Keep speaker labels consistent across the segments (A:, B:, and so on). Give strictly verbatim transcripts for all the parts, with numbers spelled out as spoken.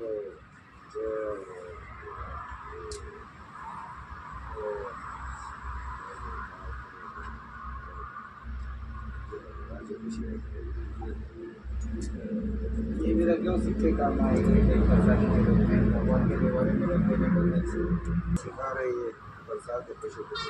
A: ये भी रखे सीखे काम आएंगे भगवान के देवारे में रखने बोलने से सिखा रही है बरसात के पशु पशु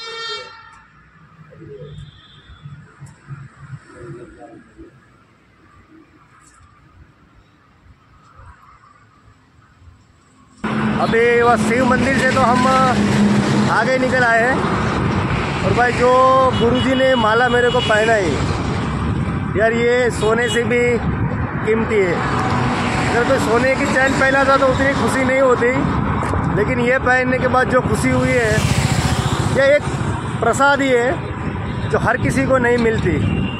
B: अभी वह शिव मंदिर से तो हम आगे निकल आए हैं। और भाई जो गुरुजी ने माला मेरे को पहनाई यार, ये सोने से भी कीमती है। अगर कोई सोने की चैन पहना था तो उतनी खुशी नहीं होती, लेकिन ये पहनने के बाद जो खुशी हुई है, यह एक प्रसाद ही है जो हर किसी को नहीं मिलती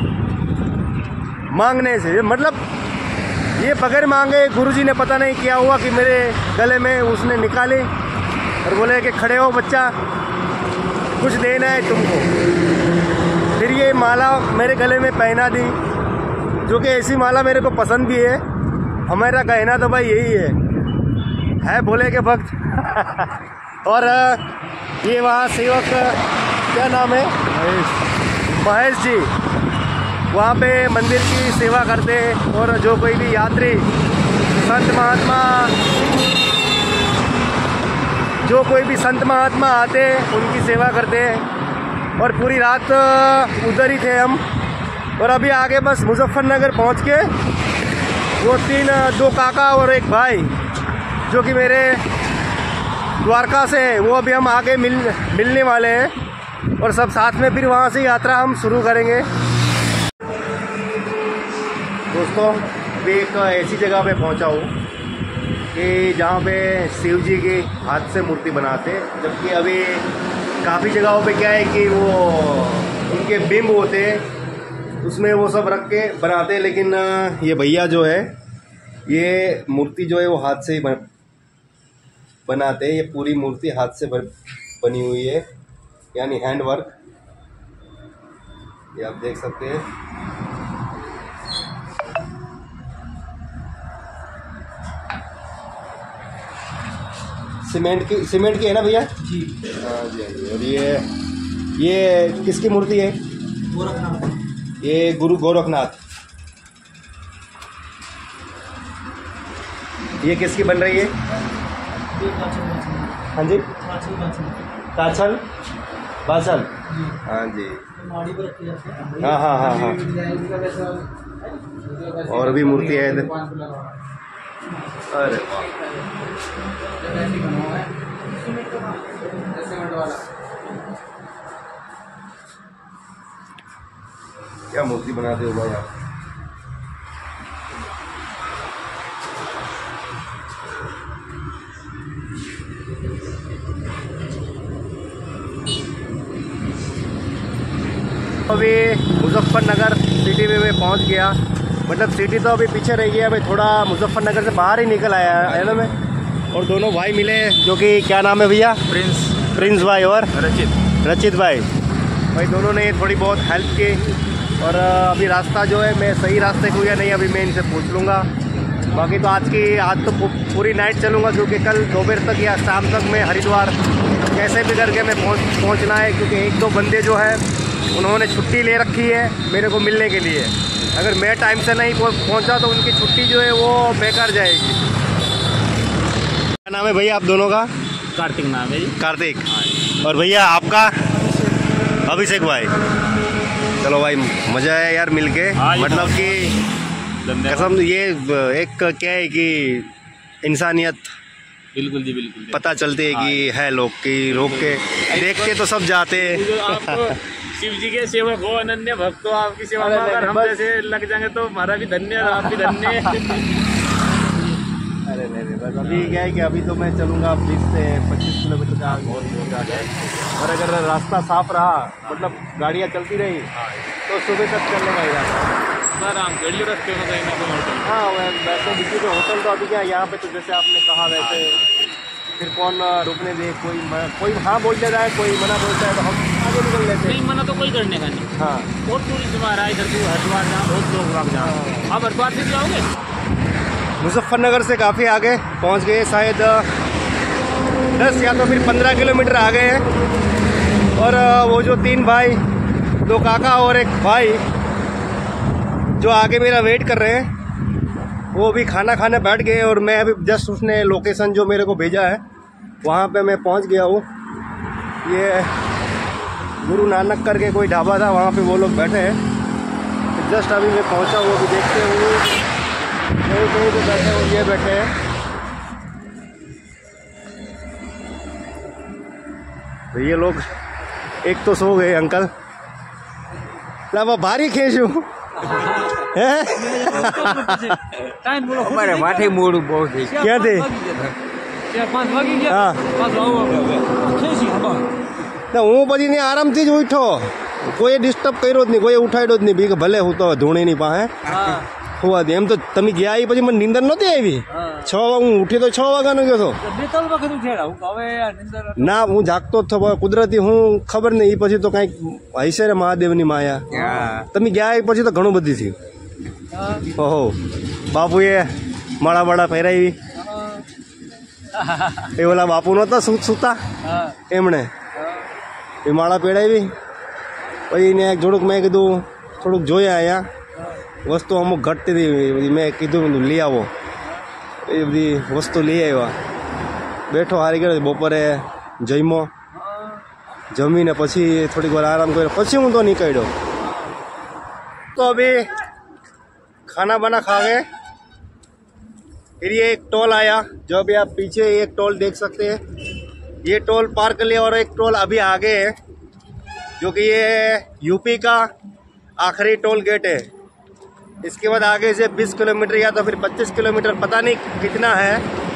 B: मांगने से। मतलब ये बगैर मांगे गुरुजी ने पता नहीं क्या हुआ कि मेरे गले में उसने निकाली और बोले कि खड़े हो बच्चा, कुछ देना है तुमको। फिर ये माला मेरे गले में पहना दी, जो कि ऐसी माला मेरे को पसंद भी है। हमारा कहना तो भाई यही है है भोले के भक्त। और ये वहाँ सेवक क्या नाम है, महेश जी, वहाँ पे मंदिर की सेवा करते हैं। और जो कोई भी यात्री संत महात्मा जो कोई भी संत महात्मा आते हैं उनकी सेवा करते हैं। और पूरी रात उधर ही थे हम। और अभी आगे बस मुजफ्फरनगर पहुँच के वो तीन दो काका और एक भाई जो कि मेरे द्वारका से हैं, वो अभी हम आगे मिल मिलने वाले हैं। और सब साथ में फिर वहाँ से यात्रा हम शुरू करेंगे। दोस्तों अभी एक ऐसी जगह पे पहुंचा हूँ कि जहाँ पे शिव जी की हाथ से मूर्ति बनाते, जबकि अभी काफ़ी जगहों पे क्या है कि वो उनके बिंब होते हैं, उसमें वो सब रख के बनाते हैं। लेकिन ये भैया जो है ये मूर्ति जो है वो हाथ से ही बनाते हैं। ये पूरी मूर्ति हाथ से बनी हुई है, यानी हैंड वर्क। ये आप देख सकते हैं। सीमेंट की सीमेंट की है ना भैया जी? हाँ जी हाँ जी। और ये ये किसकी मूर्ति है? गोरखनाथ। ये गुरु गोरखनाथ। ये किसकी बन रही है? हाँ जी, काछल बाछल। हाँ जी, हाँ हाँ हाँ हाँ। और भी मूर्ति है इधर। अरे वाह, क्या मूर्ति बनाते हो भाई आप। अभी मुजफ्फरनगर सिटी में मैं पहुंच गया। मतलब सिटी तो अभी पीछे रह गया, अभी थोड़ा मुजफ्फरनगर से बाहर ही निकल आया है ना मैं। और दोनों भाई मिले जो कि क्या नाम है भैया?
A: प्रिंस
B: प्रिंस भाई और
A: रचित
B: रचित भाई। भाई दोनों ने थोड़ी बहुत हेल्प की। और अभी रास्ता जो है मैं सही रास्ते को या नहीं अभी मैं इनसे पूछ लूँगा। बाकी तो आज की आज तो पूरी नाइट चलूँगा, क्योंकि कल दोपहर तक या शाम तक मैं हरिद्वार कैसे भी करके मैं पहुँच पहुँचना है। क्योंकि एक दो बंदे जो है उन्होंने छुट्टी ले रखी है मेरे को मिलने के लिए। अगर मैं टाइम से नहीं पहुंचा तो उनकी छुट्टी जो है वो बेकार जाएगी। क्या नाम है भैया आप दोनों का?
A: कार्तिक नाम है जी।
B: कार्तिक। और भैया आपका? अभिषेक भाई। चलो भाई मज़ा है यार मिलके। मतलब कि कसम ये एक क्या है कि इंसानियत
A: बिल्कुल जी बिल्कुल
B: पता चलती है कि है लोग की रोक के देख के तो सब जाते हैं।
A: शिव जी के सेवक हो, अनन्य भक्त हो, आपकी सेवा में अगर हम जैसे लग जाएंगे तो हमारा भी धन्य, आप भी धन्य।
B: अरे नहीं नहीं, बस अभी क्या है कि अभी तो मैं चलूँगा बीस से पच्चीस किलोमीटर का बहुत दूर जाके। और अगर रास्ता साफ रहा, मतलब गाड़ियाँ चलती रही, तो सुबह तक चलने का ही रास्ता
A: आराम गाड़ी रखते हो कहीं ना कहीं होटल।
B: हाँ वैसे किसी को होटल तो अभी क्या यहाँ पे तो जैसे आपने कहा वैसे फिर कौन रुकने दे, कोई कोई हाँ बोल देता है, कोई मना बोलता है तो हम आगे निकल लेते हैं।
A: नहीं मना तो कोई करने का नहीं।
B: हाँ
A: बहुत टूरिस्ट आ रहा है इधर, तू हरिद्वार जहाँ बहुत लोग वहाँ जहाँ। आप हरिद्वार से जाओगे?
B: मुजफ्फरनगर से काफ़ी आगे पहुंच गए, शायद दस या तो फिर पंद्रह किलोमीटर आ गए हैं। और वो जो तीन भाई, दो काका और एक भाई जो आगे मेरा वेट कर रहे हैं, वो भी खाना खाने बैठ गए और मैं अभी जस्ट उसने लोकेशन जो मेरे को भेजा है वहाँ पे मैं पहुँच गया हूँ। ये गुरु नानक करके कोई ढाबा था, वहाँ पे वो लोग बैठे हैं। जस्ट अभी मैं पहुँचा हूँ, अभी देखते हुए कहीं कहीं पे बैठे और ये बैठे हैं। तो ये लोग एक तो सो गए अंकल, लावा भारी खेचू
C: અમારે માથે મોડું બહુ થઈ
B: क्या थे हाँ ना हूँ પછી ને આરામથી જ ઉઠો, કોઈ ડિસ્ટર્બ કર્યો જ નહીં, કોઈ ઉઠાડ્યો જ નહીં, બી કે ભલે હું તો ધૂણીની પાસે હોવા દે. એમ તો તમે ગયા એ પછી મને નીંદર નહોતી આવી. છ વાગે હું ઉઠી તો છ વાગ્યાનો ગયો હતો. ના હું જાગતો જ થયો, કુદરતી હું ખબર નહીં. એ પછી તો કાંઈક હશે ને મહાદેવની માયા. તમે ગયા એ પછી તો ઘણું બધી થયું. ઓહો બાપુએ માળા બાળા પહેરાવી, એ ઓલા બાપુ નહોતા સૂતા એમણે એ માળા પહેરાવી. પછી એને થોડુંક મેં કીધું થોડુંક જોયા અહીંયા વસ્તુ અમુક ઘટતી હતી, મેં કીધું લઈ આવો. એ બધી વસ્તુ લઈ આવ્યા. બેઠો હારી ગયો. બપોરે જમ્યો, જમીને પછી થોડીક વાર આરામ કર્યો, પછી હું તો નીકળ્યો. तो अभी खाना बना खा गए, फिर ये एक टोल आया जो अभी आप पीछे एक टोल देख सकते हैं. ये टोल पार कर लिया और एक टोल अभी आगे है जो कि ये यूपी का आखिरी टोल गेट है. इसके बाद आगे से बीस किलोमीटर या तो फिर पच्चीस किलोमीटर, पता नहीं कितना है.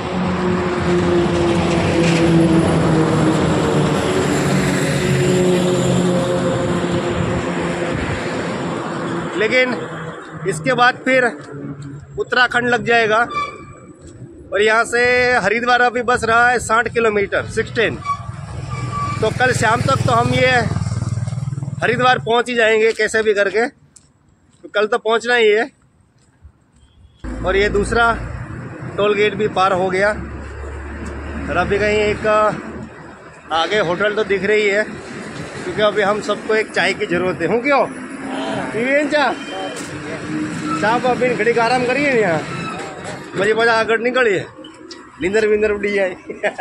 B: लेकिन इसके बाद फिर उत्तराखंड लग जाएगा. और यहाँ से हरिद्वार अभी बस रहा है साठ किलोमीटर सिक्सटीन. तो कल शाम तक तो हम ये हरिद्वार पहुँच ही जाएंगे कैसे भी करके, तो कल तो पहुँचना ही है. और ये दूसरा टोल गेट भी पार हो गया. और अभी कहीं एक आगे होटल तो दिख रही है, क्योंकि अभी हम सबको एक चाय की ज़रूरत है. हूँ क्यों चा साहब अभी घड़ी का आराम करिए यहाँ, मुझे मजा आगड़ निकलिए, निंदर विंदर उड़ी जाए.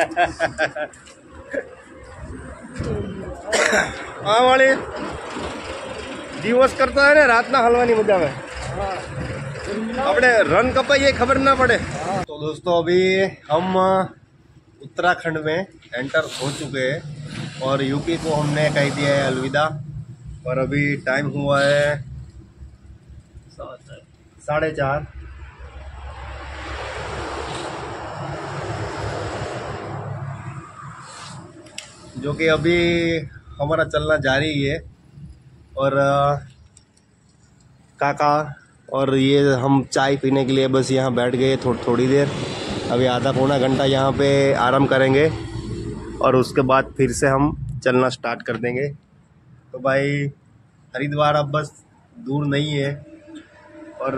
B: हाँ वाले दिवस करता है ना, रात ना हलवानी मजा में अपने रन कपाइए खबर ना पड़े. तो दोस्तों अभी हम उत्तराखंड में एंटर हो चुके हैं और यूपी को हमने कह दिया है अलविदा. और अभी टाइम हुआ है साढ़े चार. जो कि अभी हमारा चलना जारी है. और काका और ये हम चाय पीने के लिए बस यहाँ बैठ गए थो, थोड़ी देर. अभी आधा पौना घंटा यहाँ पे आराम करेंगे और उसके बाद फिर से हम चलना स्टार्ट कर देंगे. तो भाई हरिद्वार अब बस दूर नहीं है और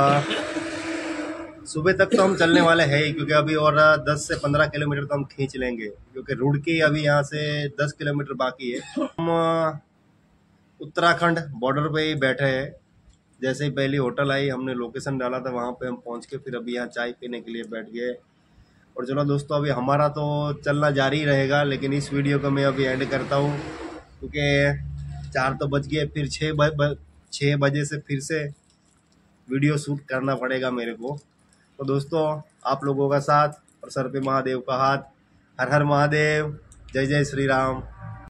B: सुबह तक तो हम चलने वाले हैं ही, क्योंकि अभी और दस से पंद्रह किलोमीटर तो हम खींच लेंगे, क्योंकि रुड़की अभी यहाँ से दस किलोमीटर बाकी है. हम उत्तराखंड बॉर्डर पे ही बैठे हैं. जैसे ही पहली होटल आई हमने लोकेशन डाला था, वहाँ पे हम पहुँच के फिर अभी यहाँ चाय पीने के लिए बैठ गए. और चलो दोस्तों अभी हमारा तो चलना जारी रहेगा, लेकिन इस वीडियो को मैं अभी एंड करता हूँ, क्योंकि चार तो बज गए, फिर छः ब, छः बजे से फिर से वीडियो शूट करना पड़ेगा मेरे को. तो दोस्तों आप लोगों का साथ और सर पे महादेव का हाथ. हर हर महादेव, जय जय श्री राम.